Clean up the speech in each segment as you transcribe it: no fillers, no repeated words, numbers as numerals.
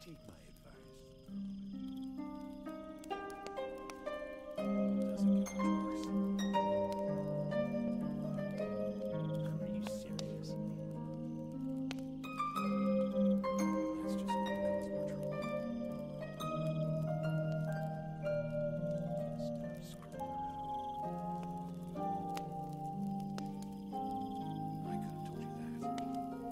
Take my advice. Doesn't get much worse. Are you serious? That's just going to cause more trouble. Stop screwing around. I could have told you that.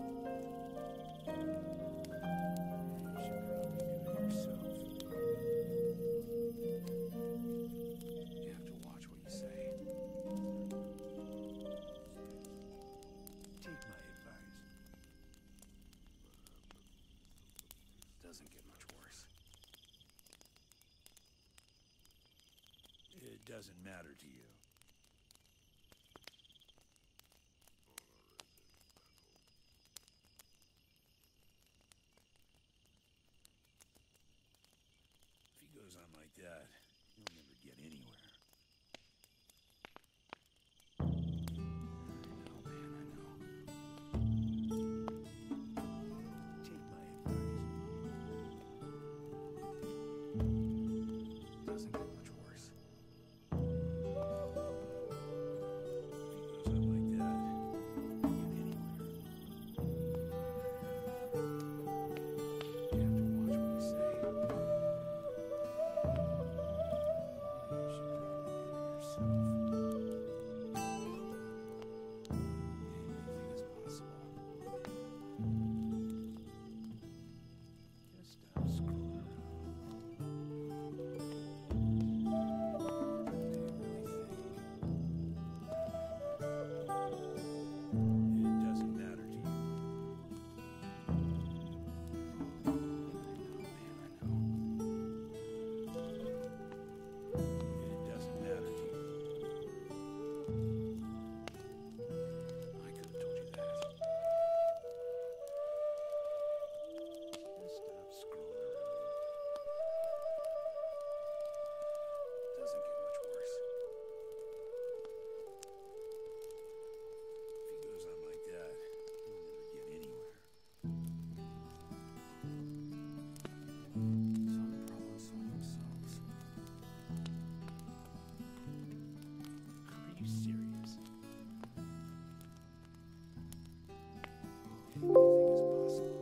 You should probably do it yourself. You have to watch what you say. Take my advice. Doesn't get much worse. It doesn't matter to you. If he goes on like that, he'll never get anywhere. I know, man, I know. Take my advice. Doesn't get much worse. If he goes on like that, he'll never get anywhere. You have to watch what you say. You should probably do it yourself. Anything is possible. Just stop screwing around. Do you really think? It doesn't matter to you. I know, man, I know. It doesn't matter to you. I could have told you that. Just stop screwing around. Doesn't get much worse. If he goes on like that, he'll never get anywhere. Some problems solve themselves. Are you serious? Anything is possible.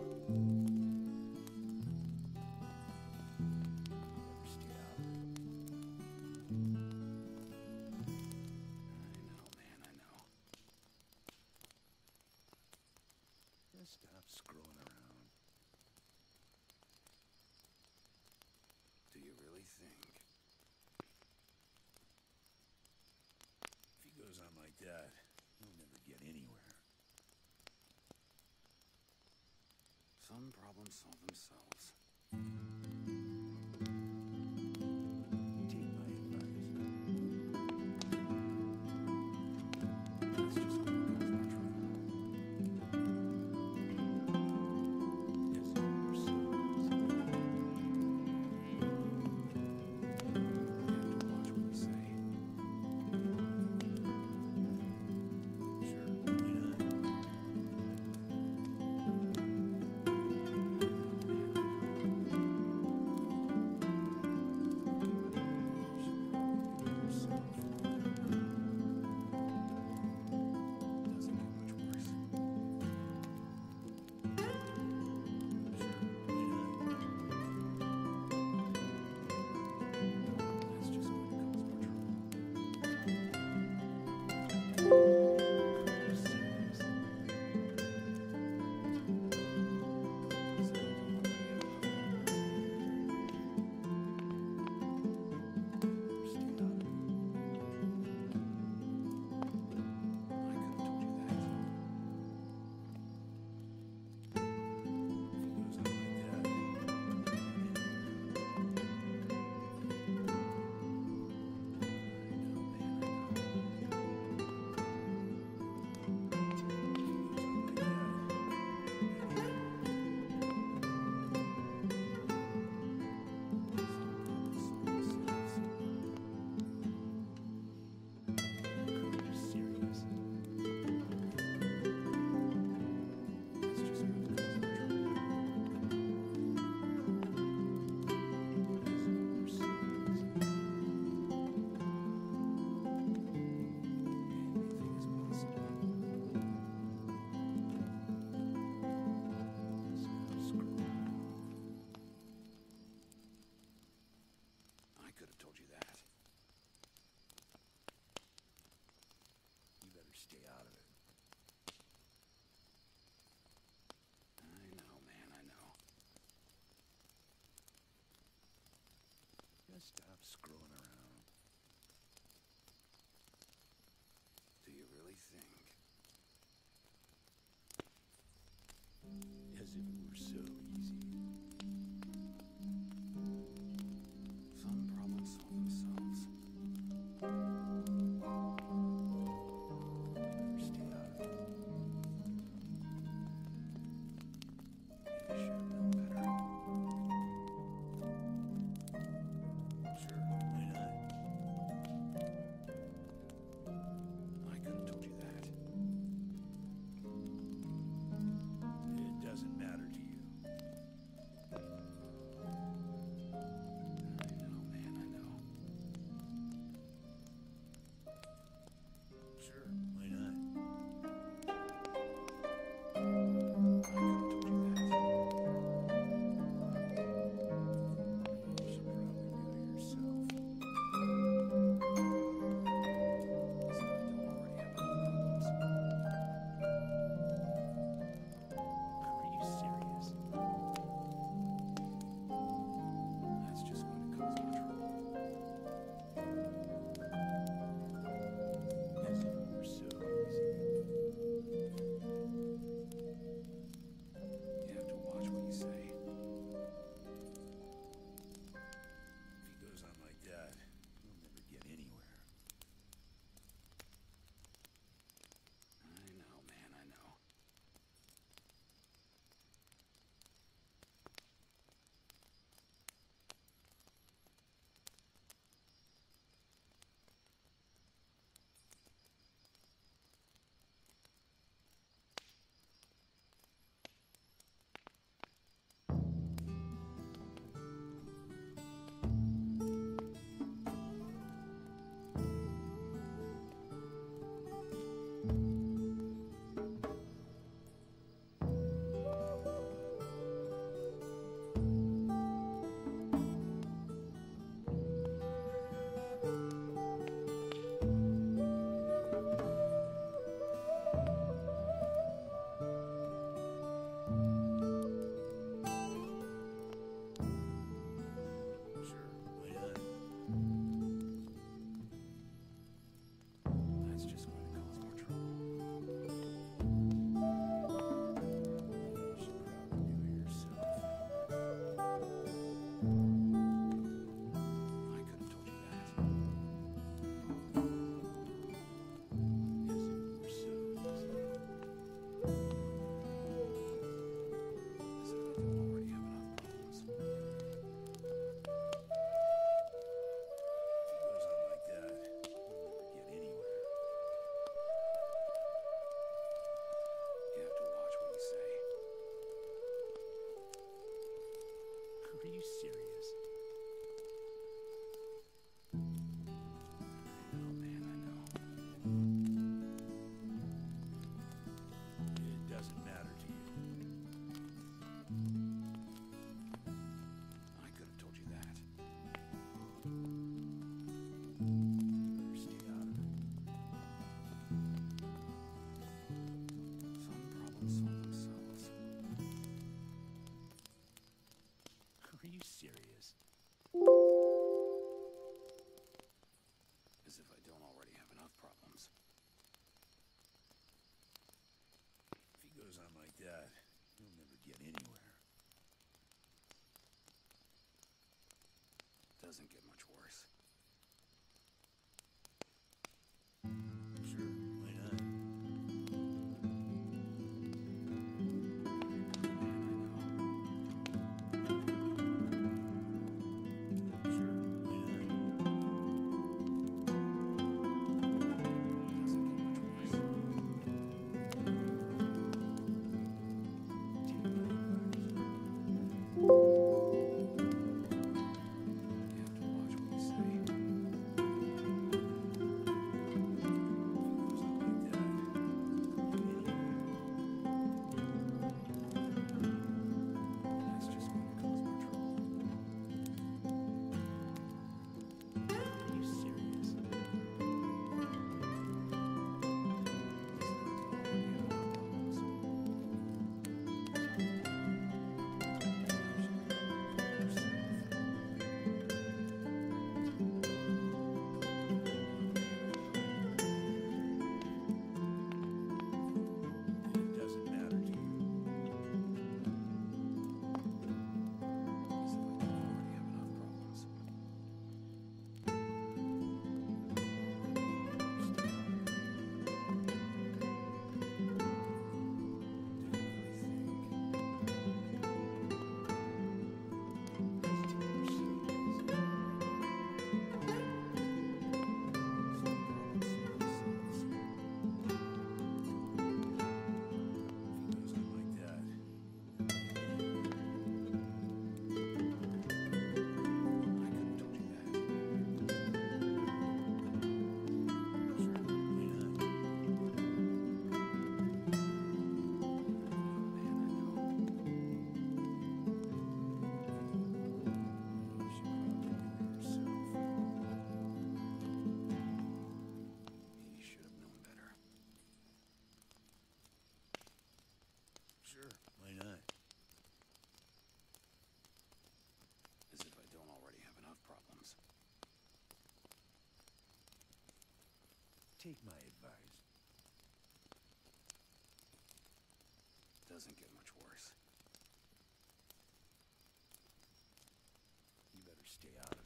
Never stay out. I know, man, I know. Just stop screwing around. Do you really think? If he goes on like that, he'll never get anywhere. Some problems solve themselves. Take my advice. That's just going to cause more trouble. Yes, you're serious. You have to watch what you say. Sure, why not? You should probably do it yourself. think. As if it were so easy. Some problems solve themselves. Better stay out of it. You should know better. Sure, why not? I could have told you that. It doesn't matter to you. I know, man, I know. Sure, why not? I could have told you that. You should probably do it yourself. As if I don't already have enough problems. Are you serious? That's just going to cause more trouble. As if it were so easy. You have to watch what you say. If he goes on like that, he'll never get anywhere. I know, man, I know. Sure, why not? That's just going to cause more trouble. You should probably do it yourself. I could have told you that. As if it were so easy. As if I don't already have enough problems. If he goes on like that, he'll never get anywhere. You have to watch what you say. Are you serious? I know, man, I know. It doesn't matter to you. I could have told you that. Better stay out of it. Some problems solve themselves. Are you serious? As if I don't already have enough problems. If he goes on like that, he'll never get anywhere. Doesn't get much worse. Sure, why not? Sure, why not? Doesn't get much worse. You have to watch what you say. Take my advice. Doesn't get much worse. You better stay out of